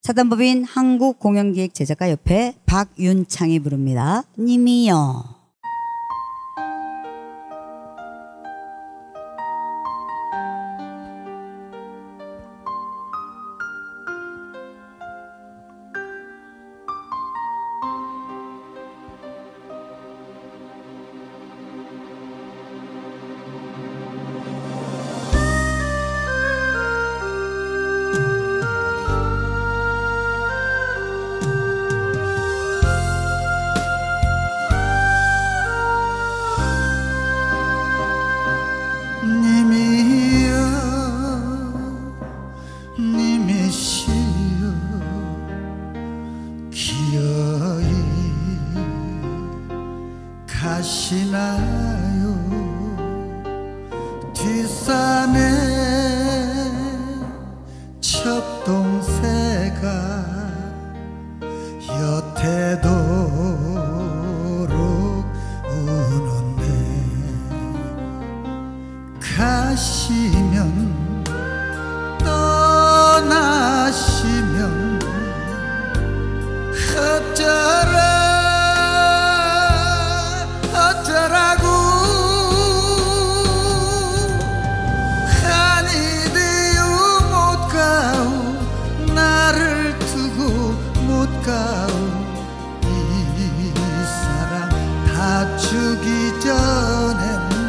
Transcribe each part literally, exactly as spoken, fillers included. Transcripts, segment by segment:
사단법인 한국공연기획제작가협회 박윤창이 부릅니다. 님이여. 가시나요 뒷산에 첩동새가 여태도록 우는데 가시면 떠나시면 어쩌라 이 사랑 다주기 전엔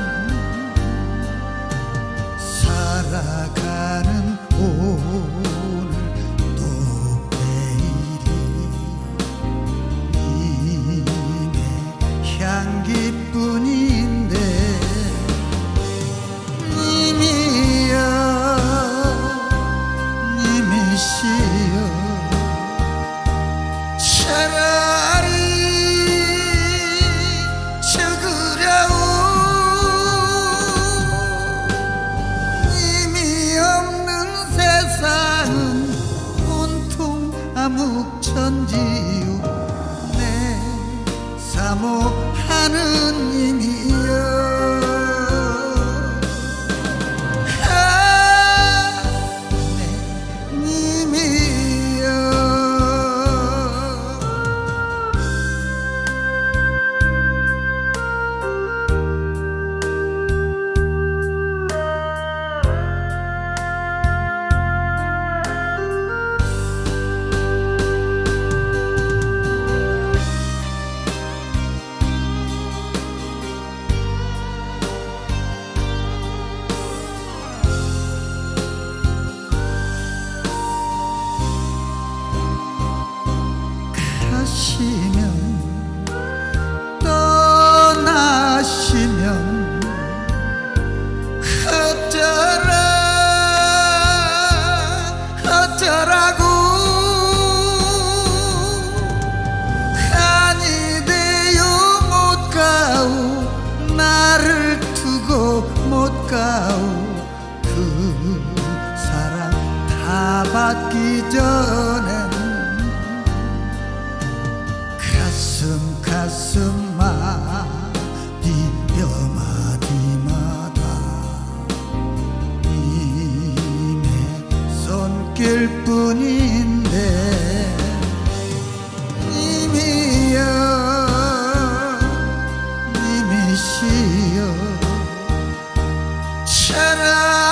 살아가는 오늘 또 내일이 님의 향기뿐인데 님이여 님이시여 차라리 죽으려우 님이 없는 세상은 온통 암흑천지요 내 사모하는 님이여 가시면 떠나시면 어쩌라 어쩌라고 아니 돼요 못 가오 나를 두고 못 가오 그 사랑 다 받기 전엔 가슴 가슴마디 뼈마디마다 님의 손길뿐인데 님이여 님이시여 차라리